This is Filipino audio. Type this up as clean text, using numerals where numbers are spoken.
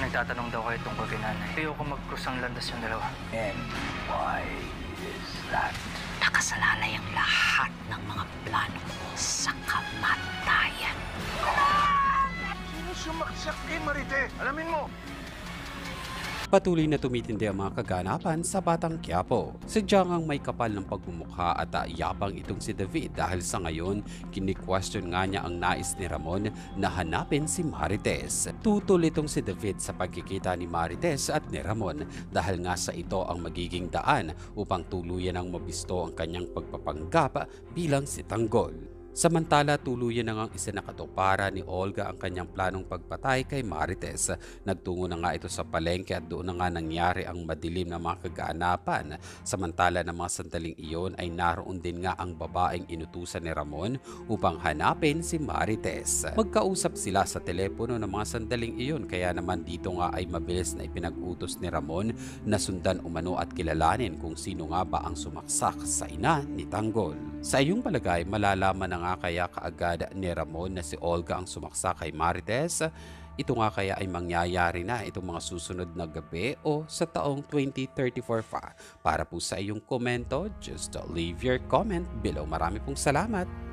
Nagtatanong daw kayo tungkol kay nanay. Ayoko mag-cross ang landas yung dalawa. And why is that? Nakasalalay ang lahat ng mga plano ko sa kamatayan. Sino sumaksak kay Marite? Alamin mo! Patuloy na tumitindi ang mga kaganapan sa Batang Quiapo. Sadyang ang may kapal ng pagmumukha at yabang itong si David dahil sa ngayon, kini-question nga niya ang nais ni Ramon na hanapin si Marites. Tutol itong si David sa pagkikita ni Marites at ni Ramon dahil nga sa ito ang magiging daan upang tuluyan ang mabisto ang kanyang pagpapanggap bilang si Tanggol. Samantala, tuluyan na ngang isinakatuparan ni Olga ang kanyang planong pagpatay kay Marites. Nagtungo na nga ito sa palengke at doon na nga nangyari ang madilim na mga kaganapan. Samantala ng mga sandaling iyon ay naroon din nga ang babaeng inutusan ni Ramon upang hanapin si Marites. Magkausap sila sa telepono ng mga sandaling iyon kaya naman dito nga ay mabilis na ipinag-utos ni Ramon na sundan umano at kilalanin kung sino nga ba ang sumaksak sa ina ni Tanggol. Sa iyong palagay, malalaman na nga kaya kaagad ni Ramon na si Olga ang sumaksak kay Marites? Ito nga kaya ay mangyayari na itong mga susunod na gabi o sa taong 2034 pa? Para po sa iyong komento, just leave your comment below. Marami pong salamat!